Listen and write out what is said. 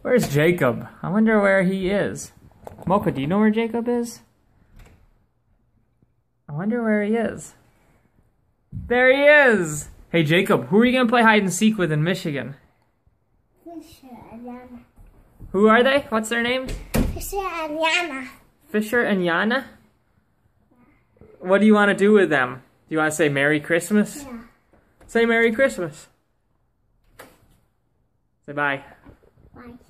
Where's Jacob? I wonder where he is. Mocha, do you know where Jacob is? I wonder where he is. There he is! Hey Jacob, who are you gonna play hide and seek with in Michigan? Fisher and Yanna. Who are they? What's their names? Fisher and Yanna. Fisher and Yanna? What do you want to do with them? Do you want to say Merry Christmas? Yeah. Say Merry Christmas. Say bye. Bye.